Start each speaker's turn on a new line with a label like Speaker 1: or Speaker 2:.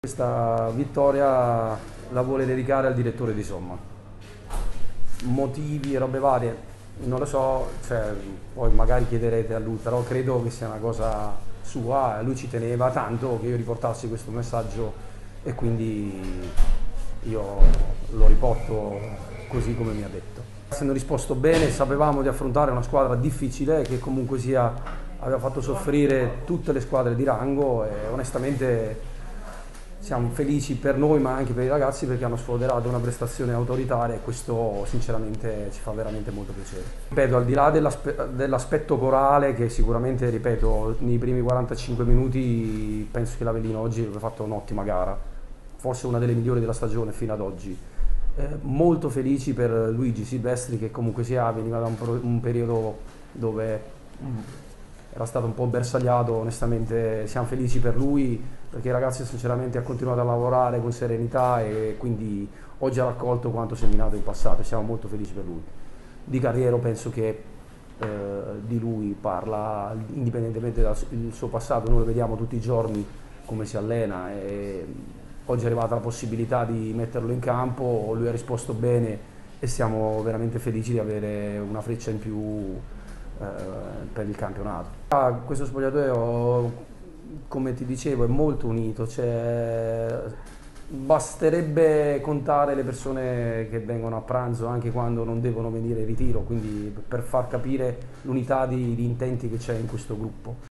Speaker 1: questa vittoria la vuole dedicare al direttore di Somma. Motivi e robe varie, non lo so, cioè, poi magari chiederete a lui, però credo che sia una cosa sua, lui ci teneva tanto che io riportassi questo messaggio e quindi io lo riporto così come mi ha detto. Essendo risposto bene, sapevamo di affrontare una squadra difficile che comunque sia aveva fatto soffrire tutte le squadre di rango e onestamente siamo felici per noi ma anche per i ragazzi perché hanno sfoderato una prestazione autoritaria e questo sinceramente ci fa veramente molto piacere. Ripeto, al di là dell'aspetto corale che sicuramente, ripeto, nei primi 45 minuti penso che l'Avellino oggi abbia fatto un'ottima gara, forse una delle migliori della stagione fino ad oggi. Molto felici per Luigi Silvestri che comunque sia veniva da un periodo dove era stato un po' bersagliato, onestamente siamo felici per lui perché il ragazzo sinceramente ha continuato a lavorare con serenità e quindi oggi ha raccolto quanto seminato in passato e siamo molto felici per lui. Di Carriero penso che di lui parla indipendentemente dal suo passato, noi lo vediamo tutti i giorni come si allena e oggi è arrivata la possibilità di metterlo in campo, lui ha risposto bene e siamo veramente felici di avere una freccia in più per il campionato. Questo spogliatoio, come ti dicevo, è molto unito, cioè, basterebbe contare le persone che vengono a pranzo anche quando non devono venire in ritiro, quindi per far capire l'unità di intenti che c'è in questo gruppo.